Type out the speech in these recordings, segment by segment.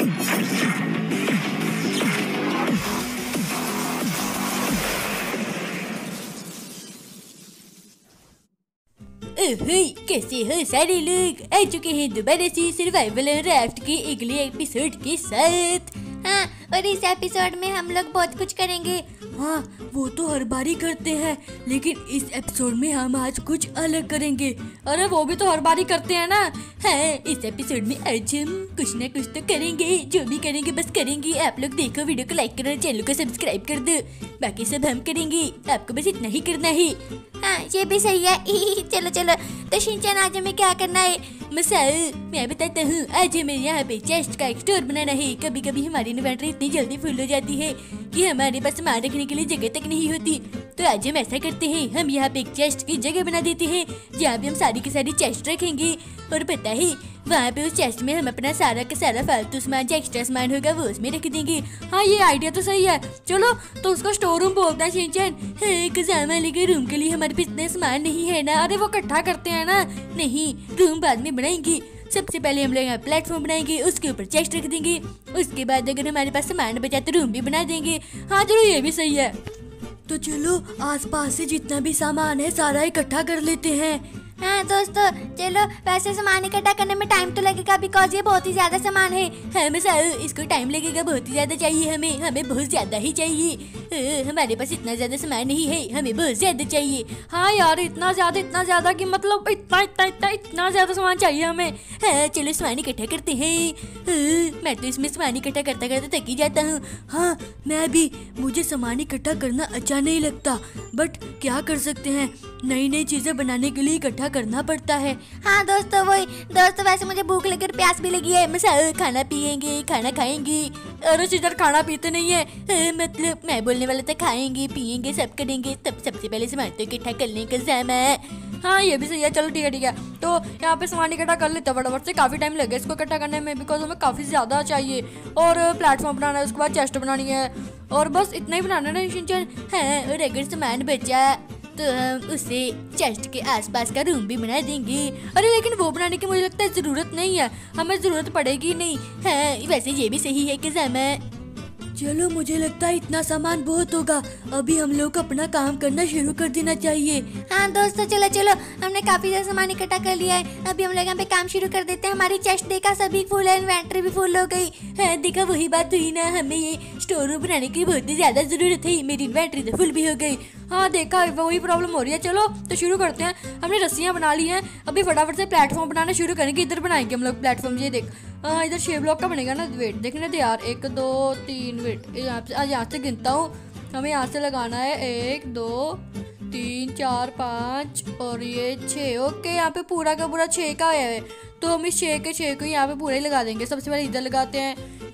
कैसे हो सारे लोग, आ चुके हैं दोबारा से सर्वाइवल राफ्ट के अगले एपिसोड के साथ। हाँ, और इस एपिसोड में हम लोग बहुत कुछ करेंगे। हाँ, वो तो हर बार ही करते हैं, लेकिन इस एपिसोड में हम आज कुछ अलग करेंगे। अरे वो भी तो हर बार ही करते हैं ना। हाँ, इस एपिसोड में आज हम कुछ ना कुछ तो करेंगे, जो भी करेंगे बस करेंगे। आप लोग देखो, वीडियो को लाइक करो, चैनल को सब्सक्राइब कर दो, बाकी सब हम करेंगे, आपको बस इतना ही करना है। हाँ, ये भी सही है। चलो चलो, तो शिनचैन आज हमें क्या करना है? मैं बताता हूँ। आज हमें यहाँ पे चेस्ट का एक स्टोर बनाना है। कभी कभी हमारी इन्वेंटरी इतनी जल्दी फुल हो जाती है कि हमारे पास सामान रखने के लिए जगह तक नहीं होती। तो आज हम ऐसा करते हैं, हम यहाँ पे एक चेस्ट की जगह बना देते हैं, जहाँ पे हम सारी की सारी चेस्ट रखेंगे। और पता है, वहाँ पे उस चेस्ट में हम अपना सारा का सारा फालतू सामान जो एक्स्ट्रा सामान होगा वो उसमें रख देंगे। हाँ, ये आइडिया तो सही है। चलो, तो उसको स्टोर रूम बोलते हैं शिनचैन। सामान लेकर रूम के लिए हमारे पास इतना सामान नहीं है ना। अरे वो इकट्ठा करते हैं ना। नहीं, रूम बाद में बनाएंगे। सबसे पहले हम लोग यहाँ प्लेटफॉर्म बनाएंगे, उसके ऊपर चेस्ट रख देंगे। उसके बाद अगर हमारे पास सामान बचा तो रूम भी बना देंगे। हाँ चलो, ये भी सही है। तो चलो, आसपास से जितना भी सामान है सारा इकट्ठा कर लेते हैं। हाँ दोस्तों, चलो। वैसे सामान इकट्ठा करने में टाइम तो लगेगा, बिकॉज ये बहुत ही ज्यादा सामान है। इसको टाइम लगेगा, बहुत ही ज्यादा चाहिए हमें बहुत ज्यादा ही चाहिए। हमारे पास इतना ज्यादा सामान नहीं है, हमें बहुत ज्यादा चाहिए। हाँ यार, इतना ज्यादा कि मतलब इतना ज्यादा सामान चाहिए हमें। हाँ, चलो सामान इकट्ठा करते हैं। मैं तो इसमें सामान इकट्ठा करता करता थक ही जाता हूँ। हाँ, मैं भी। मुझे सामान इकट्ठा करना अच्छा नहीं लगता, बट क्या कर सकते हैं, नई नई चीजें बनाने के लिए इकट्ठा करना पड़ता है। हाँ दोस्तों, वही दोस्तों। वैसे मुझे भूख लगी और प्यास भी लगी है। खाना पियेंगे, खाना खाएंगे। अरे इधर खाना पीते नहीं है। मतलब मैं बोलने वाला था, खाएंगे पियेंगे सब करेंगे, तब सबसे पहले सामान तो इकट्ठा करने का समय है। हाँ, ये भी सही है। चलो ठीक है। तो यहाँ पे सामान इकट्ठा कर लेते हैं फटाफट से। काफी टाइम लगे इसको इकट्ठा करने में, बिकॉज हमें काफी ज्यादा चाहिए। और प्लेटफॉर्म बनाना है, उसके बाद चेस्ट बनानी है, और बस इतना ही बनाना है शिनचैन। हाँ, और अगर सामान बचा तो हम उसे चेस्ट के आसपास का रूम भी बना देंगे। अरे लेकिन वो बनाने की मुझे लगता है जरूरत नहीं है, हमें जरूरत पड़ेगी नहीं। हाँ, वैसे ये भी सही है कि समय। चलो, मुझे लगता है इतना सामान बहुत होगा। अभी हम लोग को अपना काम करना शुरू कर देना चाहिए। हाँ दोस्तों, चलो। हमने काफी ज्यादा सामान इकट्ठा कर लिया है। अभी हम लोग यहाँ पे काम शुरू कर देते हैं। हमारी चेस्ट देखा, सभी फुल है, इन्वेंटरी भी फुल हो गई है। देखा, वही बात हुई ना, हमें ये स्टोर रूम बनाने की बहुत ही ज्यादा जरूरत है। मेरी इन्वेंटरी तो फुल भी हो गई। हाँ, देखा, वही प्रॉब्लम हो रही है। चलो तो शुरू करते हैं। हमने रस्सियाँ बना ली हैं, अभी फटाफट से प्लेटफॉर्म बनाना शुरू करेंगे। इधर बनाएंगे हम लोग प्लेटफॉर्म। ये देख, इधर 6 ब्लॉक का बनेगा ना। वेट देखने दे यार, 1 2 3, वेट यहाँ से गिनता हूँ। हमें यहाँ से लगाना है 1 2 3 4 5 और ये 6। ओके, यहाँ पे पूरा का पूरा 6 का है, तो हम इस 6 के 6 को यहाँ पे पूरा ही लगा देंगे। सबसे पहले इधर लगाते हैं,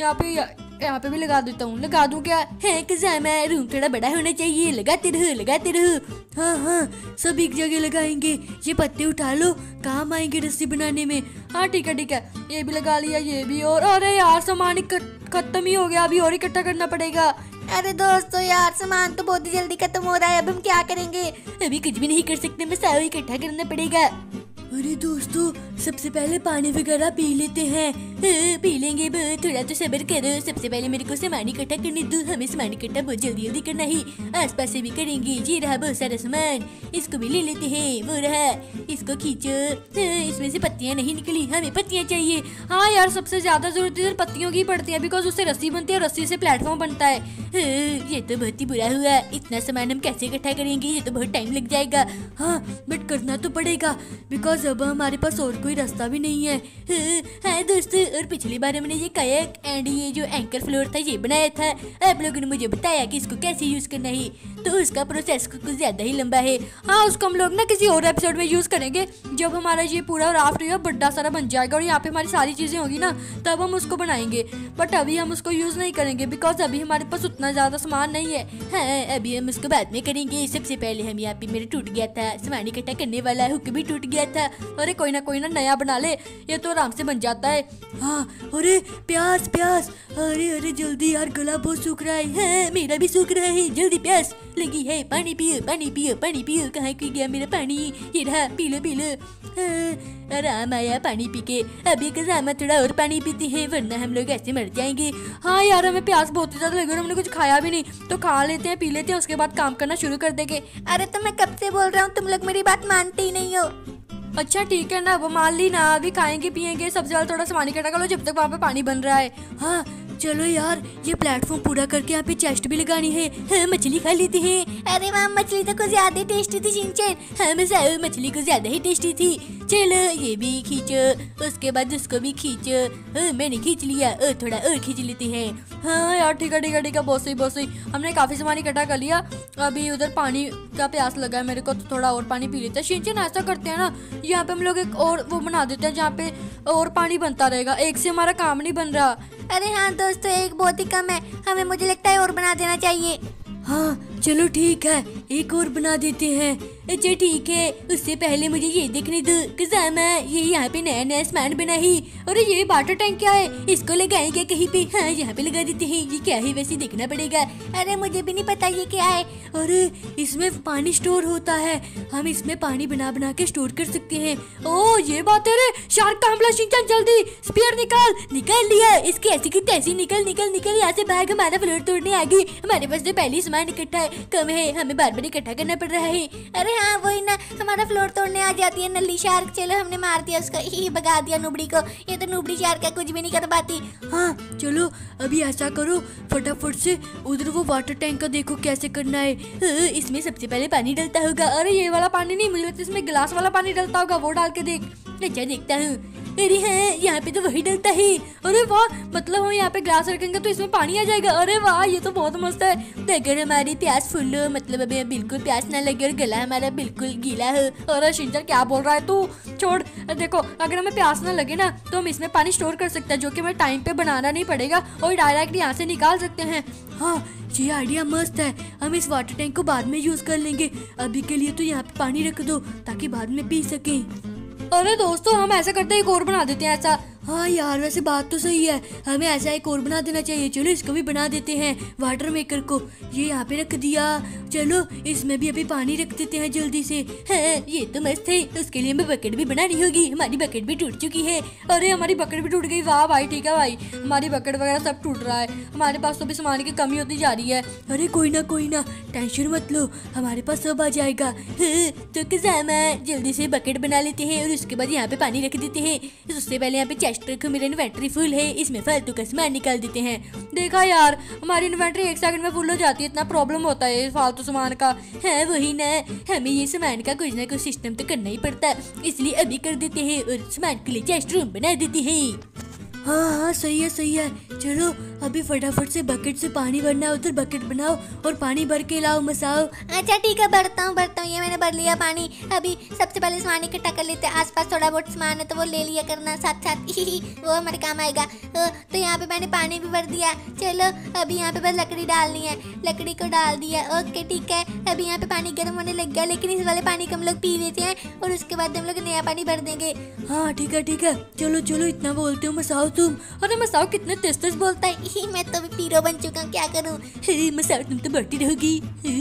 यहाँ पे भी लगा देता हूँ। लगा दूँ क्या है? रूम थोड़ा बड़ा होना चाहिए। लगाते रहो। हाँ, सब एक जगह लगाएंगे। ये पत्ते उठा लो, काम आएंगे रस्सी बनाने में। हाँ ठीक है, ये भी लगा लिया, ये भी। और अरे यार, सामान खत्म ही हो गया, अभी और इकट्ठा करना पड़ेगा। अरे दोस्तों यार, सामान तो बहुत ही जल्दी खत्म हो रहा है। अब हम क्या करेंगे? अभी कुछ भी नहीं कर सकते, मैं सारा इकट्ठा करना पड़ेगा। अरे दोस्तों, सबसे पहले पानी वगैरह पी लेते हैं। पी लेंगे, थोड़ा तो सब्र करो। सबसे पहले मेरे को सामान इकट्ठा करने दो। हमें सामान इकट्ठा बहुत जल्दी करना है, आसपास से भी करेंगे। ये रहा बहुत सारा सामान, इसको भी ले लेते हैं। वो रहा, इसको खींचो। इसमें से पत्तियां नहीं निकली, हमें पत्तियां चाहिए। हाँ यार, सबसे ज्यादा जरूरत इधर पत्तियों की पड़ती है, बिकॉज उससे रस्सी बनती है, रस्सी से प्लेटफॉर्म बनता है। ये तो बहुत ही बुरा हुआ। इतना सामान हम कैसे इकट्ठा करेंगे? ये तो बहुत टाइम लग जाएगा। हाँ, बट करना तो पड़ेगा, बिकॉज अब हमारे पास और कोई रास्ता भी नहीं है। हाँ दोस्तों, और पिछली बार हमने ये कायाक एंड ये जो एंकर फ्लोर था ये बनाया था। आप लोगों ने मुझे बताया कि इसको कैसे यूज करना है, तो उसका प्रोसेस कुछ ज्यादा ही लंबा है। हाँ, उसको हम लोग ना किसी और एपिसोड में यूज करेंगे, जब हमारा ये पूरा राफ्ट जो है बड़ा सारा बन जाएगा और यहाँ पे हमारी सारी चीजें होगी ना, तब हम उसको बनाएंगे। बट अभी हम उसको यूज नहीं करेंगे, बिकॉज अभी हमारे पास उतना ज्यादा सामान नहीं है। हाँ, अभी हम उसको बाद में करेंगे। सबसे पहले हम यहाँ पे मेरा टूट गया था सामान इकट्ठा करने वाला, हुक भी टूट गया था। अरे कोई ना नया बना ले, ये तो आराम से बन जाता है। हाँ, अरे प्यास। अरे जल्दी यार, गला बहुत सूख रहा है। हाँ, मेरा भी सूख रहा है, जल्दी प्यास। लगी है। पानी पियो पानी पियो पानी पियो। कहाँ की गया मेरा पानी? ये रहा, पी लो पी लो। आराम आया पानी पी के। अभी कज़ामा थोड़ा और पानी पीते हैं वरना हम लोग ऐसे मर जाएंगे। हाँ यार हमें प्यास बहुत ज्यादा लगी और हमने कुछ खाया भी नहीं, तो खा लेते हैं पी लेते हैं, उसके बाद काम करना शुरू कर देंगे। अरे तो मैं कब से बोल रहा हूँ, तुम लोग मेरी बात मानते ही नहीं हो। अच्छा ठीक है ना, वो मान ली ना, अभी खाएंगे पियेंगे। सबसे पहले थोड़ा सामान इकट्ठा कर लो जब तक वहाँ पे पानी बन रहा है। हाँ चलो यार, ये प्लेटफॉर्म पूरा करके यहाँ पे चेस्ट भी लगानी है। हाँ, मछली खा लेते हैं। अरे वाह, मछली तो कुछ ज्यादा टेस्टी थी शिनचैन। हाँ मसाओ, मछली को ज्यादा ही टेस्टी थी। चलो ये भी खींचो, उसके बाद उसको भी खींचो। हाँ, मैंने खींच लिया, और थोड़ा और खींच लेते हैं। हाँ यार ठीक है ठीक है ठीक है, बहुत सही बहुत सही। हमने काफी सामान इकट्ठा कर लिया। अभी उधर पानी का प्यास लगा है मेरे को, तो थोड़ा और पानी पी लेते हैं। शिनचैन ऐसा करते हैं ना, यहाँ पे हम लोग एक और वो बना देते हैं जहाँ पे और पानी बनता रहेगा, एक से हमारा काम नहीं बन रहा। अरे हाँ दोस्तों, एक बहुत ही कम है, हमें मुझे लगता है और बना देना चाहिए। हाँ चलो ठीक है, एक और बना देते हैं। अच्छा ठीक है, उससे पहले मुझे ये देखने दो कज़ामा, ये यहाँ पे नया नया सामान बना है। और ये वाटर टैंक क्या है, इसको लगाएंगे कहीं पे? हाँ यहाँ पे लगा देते हैं। ये क्या है वैसे देखना पड़ेगा। अरे मुझे भी नहीं पता ये क्या है। अरे इसमें पानी स्टोर होता है, हम इसमें पानी बना बना के स्टोर कर सकते हैं। ओ ये बात है रे, शार्क का हमला। शिनचैन जल्दी स्पीयर निकाल। निकाल लिया, इसकी ऐसी की तैसी। निकल निकल निकल यहाँ से भाग, हमारा फ्लोर तोड़ने आ गई। हमारे पास तो पहले सामान इकट्ठा है, कम है, हमें बार बार इकट्ठा करना पड़ रहा है। अरे हाँ वही ना, हमारा फ्लोर तोड़ने आ जाती है नल्ली शार्क। चलो हमने मार दिया उसको, ही भगा दिया नुबड़ी को। ये तो नुबड़ी शार्क है, कुछ भी नहीं कर पाती। हाँ चलो अभी ऐसा करो, फटाफट से उधर वो वाटर टैंक का देखो कैसे करना है। इसमें सबसे पहले पानी डलता होगा। अरे ये वाला पानी नहीं, मुझे लगता है इसमें गिलास वाला पानी डलता होगा, वो डाल के देख। अच्छा देखता हूँ। अरे हाँ यहाँ पे तो वही डलता है। अरे वाह, मतलब हम यहाँ पे ग्लास रखेंगे तो इसमें पानी आ जाएगा। अरे वाह ये तो बहुत मस्त है। तो अगर हमारी प्यास फुल हो, मतलब अभी बिल्कुल प्यास ना लगे और गला हमारा बिल्कुल गीला हो। अरे शिनचैन क्या बोल रहा है तू, छोड़। देखो अगर हमें प्यास ना लगे ना, तो हम इसमें पानी स्टोर कर सकते हैं, जो कि हमें टाइम पे बनाना नहीं पड़ेगा और डायरेक्ट यहाँ से निकाल सकते हैं। हाँ ये आइडिया मस्त है, हम इस वाटर टैंक को बाद में यूज कर लेंगे। अभी के लिए तो यहाँ पे पानी रख दो ताकि बाद में पी सकें। अरे दोस्तों हम ऐसा करते हैं, एक और बना देते हैं ऐसा। हाँ यार वैसे बात तो सही है, हमें ऐसा एक और बना देना चाहिए। चलो इसको भी बना देते हैं, वाटर मेकर को। ये यहाँ पे रख दिया। चलो इसमें भी अभी पानी रख देते हैं जल्दी से। हाँ ये तो मस्त है, उसके लिए हमें बकेट भी बनानी होगी। हमारी बकेट भी टूट चुकी है। अरे हमारी बकेट भी टूट गई। वाह भाई ठीक है भाई, हमारी बकेट वगैरह सब टूट रहा है। हमारे पास तो भी सामान की कमी होती जा रही है। अरे कोई ना टेंशन मत लो, हमारे पास सब आ जाएगा। तो कज़ामा जल्दी से बकेट बना लेते हैं और उसके बाद यहाँ पे पानी रख देते हैं। उससे पहले यहाँ पे चेस्ट रखो, मेरा इन्वेंट्री फुल है, इसमें फालतू का सामान निकाल देते हैं। देखा यार हमारी इन्वेंट्री 1 सेकंड में फुल हो जाती है, इतना प्रॉब्लम होता है फालतू सामान का। है वही ना, हमें ये सामान का कुछ ना कुछ सिस्टम तो करना ही पड़ता है, इसलिए अभी कर देते हैं और सामान के लिए चेस्ट रूम बना देते हैं। हाँ सही है। चलो अभी फटाफट से बकेट से पानी भरना है, उधर बकेट बनाओ और पानी भर के लाओ मसाओ। अच्छा ठीक है, भरता हूँ। ये मैंने भर लिया पानी। अभी सबसे पहले सामान इकट्ठा कर लेते हैं। आसपास थोड़ा बहुत सामान है तो वो ले लिया करना साथ वो हमारे काम आएगा। तो यहाँ पे मैंने पानी भी भर दिया। चलो अभी यहाँ पे बस लकड़ी डालनी है, लकड़ी को डाल दिया। ओके ठीक है, अभी यहाँ पे पानी गर्म होने लग गया, लेकिन इस वाले पानी को हम लोग पी लेते हैं और उसके बाद हम लोग नया पानी भर देंगे। हाँ ठीक है, चलो इतना बोलते हो मसाओ तुम। अरे मसाओ कितने तेज बोलता है। मैं तो भी पीरो बन चुका हूँ, क्या करूँ। मसाओ तुम तो बढ़ती रहोगी।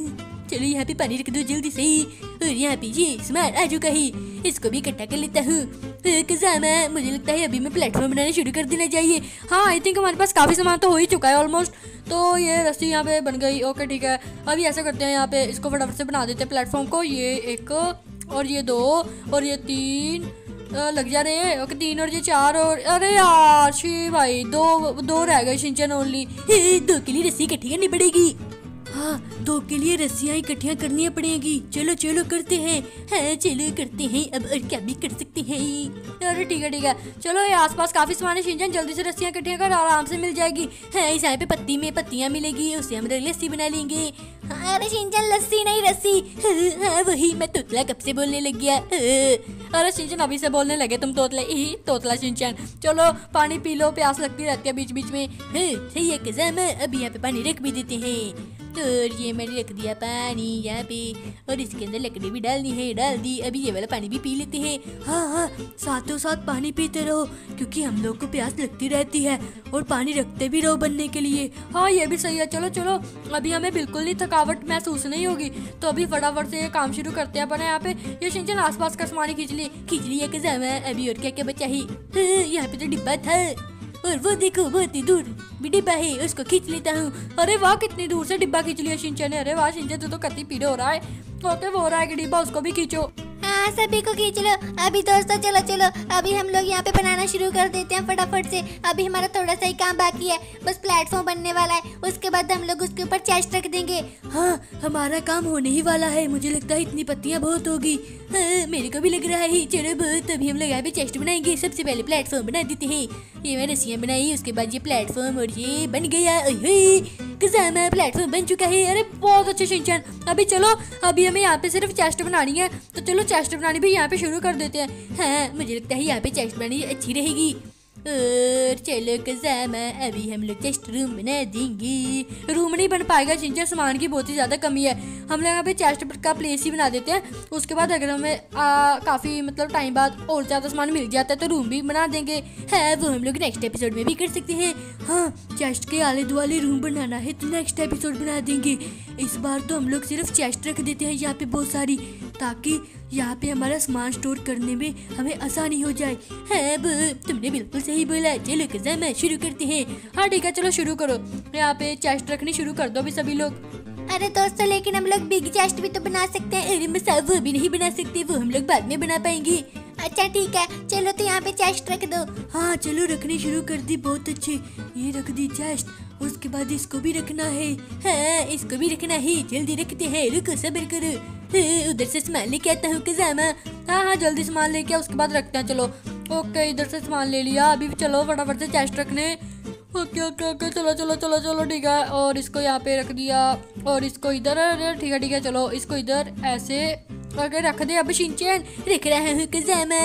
चलो यहाँ पे पानी रख दो जल्दी से ही, और यहाँ पे ये सामान आ चुका है, इसको भी इकट्ठा कर लेता हूँ। कज़ामा मुझे लगता है अभी मैं प्लेटफॉर्म बनाना शुरू कर देना चाहिए। हाँ आई थिंक हमारे पास काफ़ी सामान तो हो ही चुका है ऑलमोस्ट। तो ये रस्सी यहाँ पे बन गई। ओके ठीक है, अभी ऐसा करते हैं, यहाँ पे इसको फटाफट से बना देते हैं प्लेटफॉर्म को। ये 1 और ये 2 और ये 3 लग जा रहे हैं। ओके 3 और ये 4 और अरे यार शी भाई दो रह गए शिनचैन ओनली। 2 के लिए रस्सी इकट्ठी करनी पड़ेगी। हाँ 2 के लिए रस्सियाँ इकट्ठियाँ करनी पड़ेगी। चलो करते हैं। हाँ चलो करते हैं, अब और क्या भी कर सकते हैं। अरे ठीक है, चलो ये आसपास काफी सामान है शिनचैन, जल्दी से रस्सियाँ इकट्ठियाँ कर, आराम से मिल जाएगी। हाँ इस यहाँ पे पत्ती में पत्तियाँ मिलेगी, उससे हम लस्सी बना लेंगे। अरे शिनचैन लस्सी नहीं रस्सी। हाँ वही, मैं तोतला कब से बोलने लग गया। अरे शिनचैन अभी से बोलने लगे तुम तोतला शिनचैन। चलो पानी पी लो, प्यास लगती रहती है बीच बीच में। सही है कज़ामा, अभी यहाँ पे पानी रख भी देते हैं। और ये मैंने रख दिया पानी यहाँ पे, और इसके अंदर लकड़ी भी डालनी है, डाल दी। अभी ये वाला पानी भी पी लेते हैं। हाँ, साथों साथ पानी पीते रहो, क्योंकि हम लोग को प्यास लगती रहती है, और पानी रखते भी रहो बनने के लिए। हाँ, ये भी सही है। चलो चलो, अभी हमें बिल्कुल नहीं थकावट महसूस नहीं होगी, तो अभी फटाफट से ये काम शुरू करते हैं अपने। यहाँ पे ये शिनचैन आसपास का सामान खींच लिया कज़ामा। अभी और क्या क्या बचा है? यहाँ पे तो डिब्बा था, और वो देखो बहुत ही दूर भी डिब्बा है, उसको खींच लेता हूँ। अरे वाह, कितनी दूर से डिब्बा खींच लिया शिनचैन ने। अरे वाह शिनचैन, तो कति पीड़े हो रहा है। ओके, वो हो रहा है कि डिब्बा, उसको भी खींचो। हाँ, सभी को खींच लो। अभी दोस्तों चलो चलो, अभी हम लोग यहाँ पे बनाना शुरू कर देते हैं फटाफट से। अभी हमारा थोड़ा सा ही काम बाकी है, बस प्लेटफॉर्म बनने वाला है, उसके बाद हम लोग उसके ऊपर चेस्ट रख देंगे। हाँ, हमारा काम होने ही वाला है। मुझे लगता है इतनी पत्तियाँ बहुत होगी। हाँ, मेरे को भी लग रहा है। चलो बहुत, अभी हम लोग यहाँ पे चेस्ट बनाएंगे। सबसे पहले प्लेटफॉर्म बना देते हैं। ये मैंने रस्सियाँ बनाई, उसके बाद ये प्लेटफॉर्म, और ये बन गया। कज़ामा, प्लेटफॉर्म बन चुका है। अरे बहुत अच्छे शिनचैन। अभी चलो, अभी हमें यहाँ पे सिर्फ चेस्ट बनानी है, तो चलो चेस्ट बनानी भी यहाँ पे शुरू कर देते हैं। हाँ, मुझे लगता है यहाँ पे चेस्ट बनानी अच्छी रहेगी। और चलो कज़ामा, अभी हम लोग चेस्ट रूम बना देंगे। रूम नहीं बन पाएगा शिनचैन, सामान की बहुत ही ज़्यादा कमी है। हम लोग यहाँ पे चेस्ट का प्लेस ही बना देते हैं। उसके बाद अगर हमें काफ़ी मतलब टाइम बाद और ज़्यादा सामान मिल जाता है तो रूम भी बना देंगे। है वो हम लोग नेक्स्ट एपिसोड में भी कर सकते हैं। हाँ, चेस्ट के आले दुआले रूम बनाना है तो नेक्स्ट एपिसोड बना देंगे। इस बार तो हम लोग सिर्फ चेस्ट रख देते हैं यहाँ पे बहुत सारी, ताकि यहाँ पे हमारा सामान स्टोर करने में हमें आसानी हो जाए। है तुमने बिल्कुल सही बोला। चलो कज़ामा, शुरू करते हैं। हाँ ठीक है, चलो शुरू करो। यहाँ पे चेस्ट रखनी शुरू कर दो अभी सभी लोग। अरे दोस्तों, लेकिन हम लोग बिग चेस्ट भी तो बना सकते हैं। अरे मसा, वो भी नहीं बना सकते, वो हम लोग बाद में बना पाएंगे। अच्छा ठीक है, चलो तो यहाँ पे चेस्ट रख दो। हाँ चलो, रखनी शुरू कर दी। बहुत अच्छे, ये रख दी चेस्ट। उसके बाद इसको भी रखना है। हाँ, इसको भी रखना है। जल्दी रखते हैं, रुको सब्र करो। उधर से सामान लेके आता हूँ कज़ामा। हाँ, जल्दी सामान लेके उसके बाद रखते हैं। चलो ओके, इधर से सामान ले लिया। अभी चलो फटाफट से चेस्ट रखने। ओके ओके ओके, चलो चलो चलो चलो, ठीक है। और इसको यहाँ पे रख दिया, और इसको इधर। ठीक है ठीक है, चलो इसको इधर ऐसे करके रख दे। अब शिनचैन, रख रहा हूँ कज़ामा।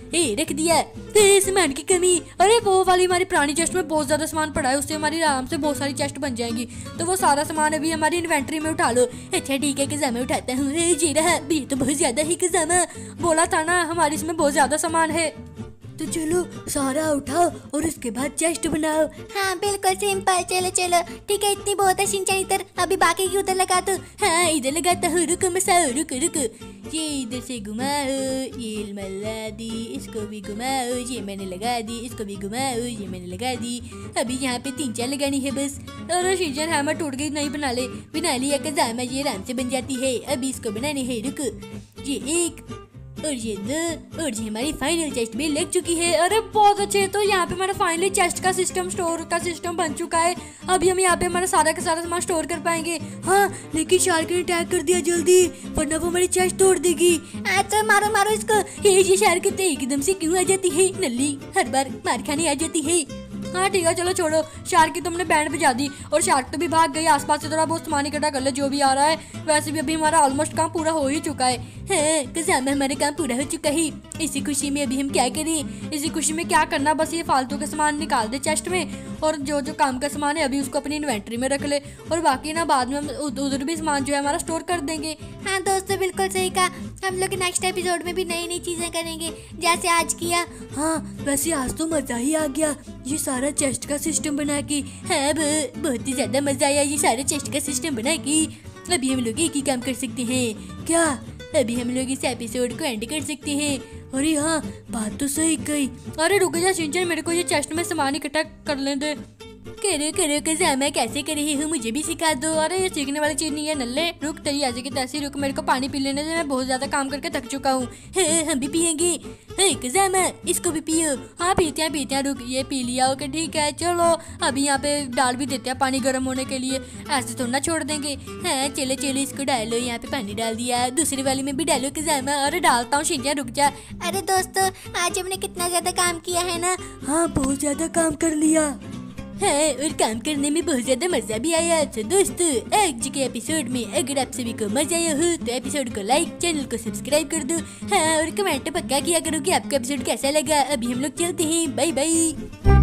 रख दिया। सामान की कमी। अरे वो वाली हमारी पुरानी चेस्ट में बहुत ज्यादा सामान पड़ा है, उससे हमारी आराम से बहुत सारी चेस्ट बन जाएंगी। तो वो सारा सामान अभी हमारी इन्वेंट्री में उठा लो। अच्छा ठीक है कज़ामा, उठाता हूँ। जी रहा, ये तो बहुत ज्यादा है कज़ामा। बोला था ना हमारी इसमें बहुत ज्यादा सामान है। तो चलो सारा उठाओ और उसके बाद चेस्ट बनाओ। हाँ बिल्कुल सिंपल। चलो चलो ठीक है, इतनी बहुत है शिनचैन इधर। अभी बाकी की उधर लगा दो। हाँ इधर लगाता हूँ, रुको मसाओ, रुको रुको। ये इधर से घुमाओ, ये मला दी, इसको भी घुमाओ, ये मैंने लगा दी, इसको भी घुमाओ, ये मैंने लगा दी। अभी यहाँ पे 3-4 लगानी है बस। और शिनचैन हैमर टूट गई, नहीं बना लिया कज़ामा, ये आराम से बन जाती है। अभी इसको बनाने है, रुको। ये 1 और ये 2 और ये हमारी फाइनल चेस्ट भी लग चुकी है। अरे बहुत अच्छे। तो यहाँ पे हमारा फाइनली चेस्ट का सिस्टम, स्टोर का सिस्टम बन चुका है। अभी हम यहाँ पे हमारा सारा का सारा सामान स्टोर कर पाएंगे। हाँ लेकिन शार्क ने अटैक कर दिया, जल्दी, वरना वो हमारी चेस्ट तोड़ देगी। अच्छा मारो मारो इसको। ये शार्क तो एकदम से क्यों आ जाती है? नल्ली हर बार मार खाने आ जाती है। हाँ ठीक है, चलो छोड़ो। शार्क की तुमने बैंड बजा दी और शार्क तो भी भाग गई। आसपास से थोड़ा बहुत सामान इकट्ठा कर ले जो भी आ रहा है। वैसे भी अभी हमारा ऑलमोस्ट काम पूरा हो ही चुका है। कज़ामा, हमारा काम पूरा हो चुका है। इसी खुशी में अभी हम क्या करें? इसी खुशी में क्या करना, बस ये फालतू का सामान निकाल दे चेस्ट में, और जो जो काम का सामान है अभी उसको अपनी इन्वेंट्री में रख ले, और बाकी ना बाद में हम उधर भी सामान जो है हमारा स्टोर कर देंगे। हाँ दोस्तों बिल्कुल सही कहा। हम लोग नेक्स्ट एपिसोड में भी नई नई चीजें करेंगे जैसे आज किया। हाँ वैसे आज तो मजा ही आ गया ये सारा चेस्ट का सिस्टम बना के। हाँ बहुत ही ज्यादा मजा आया ये सारे चेस्ट का सिस्टम बना के। अभी हम लोग एक ही काम कर सकते हैं क्या? अभी हम लोग इस एपिसोड को एंड कर सकते हैं। अरे हाँ बात तो सही कही। अरे रुक जा शिनचैन, मेरे को ये चेस्ट में सामान इकट्ठा कर लें दे। करो करो कज़ामा, कैसे कर रही हूँ मुझे भी सिखा दो। अरे ये सीखने वाली चीज नहीं है नल्ले, रुक तेरी ऐसे की तैसी रुक, मेरे को पानी पी लेने दे, मैं बहुत ज्यादा काम करके थक चुका हूँ। हम भी पियेंगे। कज़ामा इसको भी पियो। हाँ पीते हैं रुक, ये पी लिया। ओके ठीक है, चलो अभी यहाँ पे डाल भी देते हैं पानी गर्म होने के लिए, ऐसे थोड़ा ना छोड़ देंगे। हाँ चलो चलो इसको डालो, यहाँ पे पानी डाल दिया, दूसरी वाली में भी डालो कज़ामा। अरे डालता हूँ शिनचैन, रुक जा। अरे दोस्तों आज हमने कितना ज्यादा काम किया है ना। हाँ बहुत ज्यादा काम कर लिया है, और काम करने में बहुत ज्यादा मजा भी आया। तो दोस्तों आज के एपिसोड में अगर आप सभी को मजा आया हो तो एपिसोड को लाइक, चैनल को सब्सक्राइब कर दो। हाँ और कमेंट पक्का किया करो कि आपको एपिसोड कैसा लगा। अभी हम लोग चलते हैं, बाय बाय।